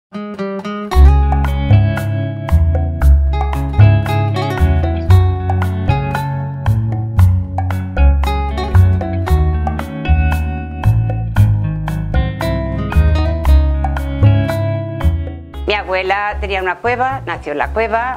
Mi abuela tenía una cueva, nació en la cueva,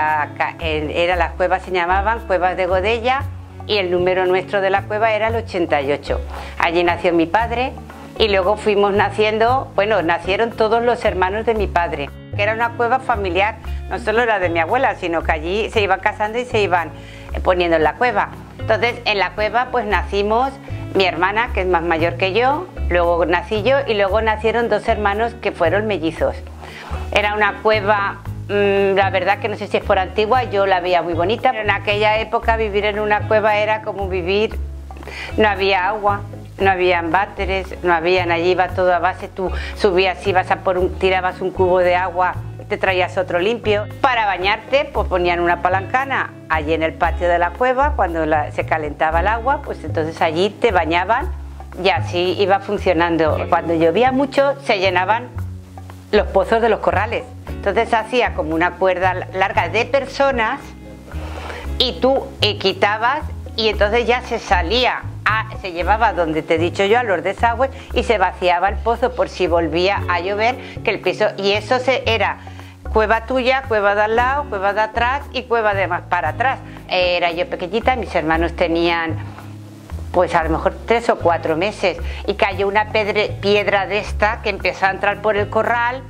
las cuevas se llamaban Cuevas de Godella y el número nuestro de la cueva era el 88. Allí nació mi padre y luego fuimos naciendo, bueno, nacieron todos los hermanos de mi padre, que era una cueva familiar, no solo la de mi abuela, sino que allí se iban casando y se iban poniendo en la cueva. Entonces en la cueva pues nacimos mi hermana, que es más mayor que yo, luego nací yo y luego nacieron dos hermanos que fueron mellizos. Era una cueva, la verdad que no sé si es por antigua, yo la veía muy bonita, pero en aquella época vivir en una cueva era como vivir, no había agua, no había váteres, no habían, allí iba todo a base, tú subías, ibas a tirabas un cubo de agua, te traías otro limpio. Para bañarte pues ponían una palancana allí en el patio de la cueva, cuando se calentaba el agua, pues entonces allí te bañaban y así iba funcionando. Cuando llovía mucho se llenaban los pozos de los corrales, entonces hacía como una cuerda larga de personas y tú quitabas y entonces ya se salía, se llevaba donde te he dicho yo a los desagües y se vaciaba el pozo por si volvía a llover, que el piso, y eso era cueva tuya, cueva de al lado, cueva de atrás y cueva de más para atrás. Era yo pequeñita, mis hermanos tenían pues a lo mejor 3 o 4 meses y cayó una piedra de esta que empezó a entrar por el corral.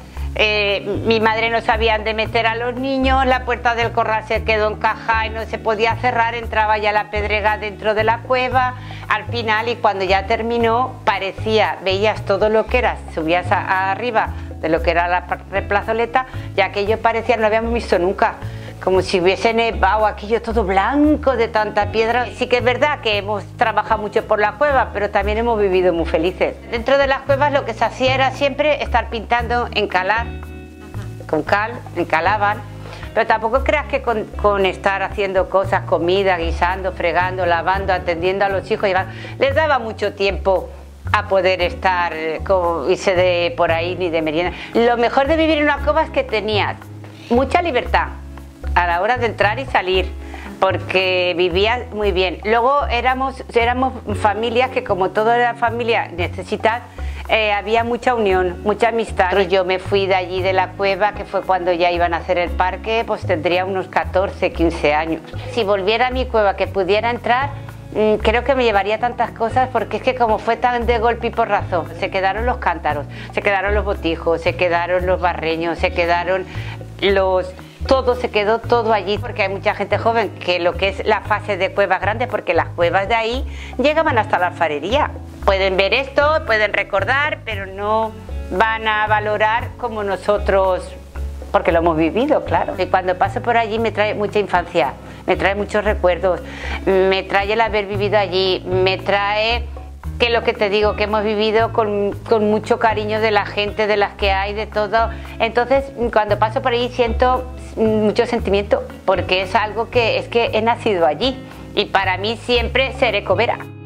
Mi madre no sabía dónde meter a los niños, la puerta del corral se quedó encajada y no se podía cerrar, entraba ya la pedrega dentro de la cueva. Al final, y cuando ya terminó, veías todo lo que era, subías arriba de lo que era la plazoleta, y aquello parecía, no lo habíamos visto nunca, como si hubiese nevado, aquello todo blanco de tanta piedra. Sí que es verdad que hemos trabajado mucho por la cueva, pero también hemos vivido muy felices. Dentro de las cuevas lo que se hacía era siempre estar pintando, encalar, con cal, encalaban, pero tampoco creas que con estar haciendo cosas, comida, guisando, fregando, lavando, atendiendo a los hijos, les daba mucho tiempo a poder estar, irse de por ahí ni de merienda. Lo mejor de vivir en una cueva es que tenías mucha libertad a la hora de entrar y salir, porque vivías muy bien. Luego éramos familias que, como toda la familia necesita, había mucha unión, mucha amistad. Yo me fui de allí de la cueva, que fue cuando ya iban a hacer el parque, pues tendría unos 14, 15 años. Si volviera a mi cueva, que pudiera entrar, creo que me llevaría tantas cosas, porque es que como fue tan de golpe y porrazo, se quedaron los cántaros, se quedaron los botijos, se quedaron los barreños, se quedaron todo, se quedó todo allí, porque hay mucha gente joven que lo que es la fase de cuevas grandes, porque las cuevas de ahí llegaban hasta la alfarería. Pueden ver esto, pueden recordar, pero no van a valorar como nosotros, porque lo hemos vivido, claro. Y cuando paso por allí me trae mucha infancia, me trae muchos recuerdos, me trae el haber vivido allí, me trae que lo que te digo, que hemos vivido con mucho cariño de la gente, de las que hay, de todo. Entonces, cuando paso por allí siento mucho sentimiento, porque es algo que he nacido allí y para mí siempre seré covera.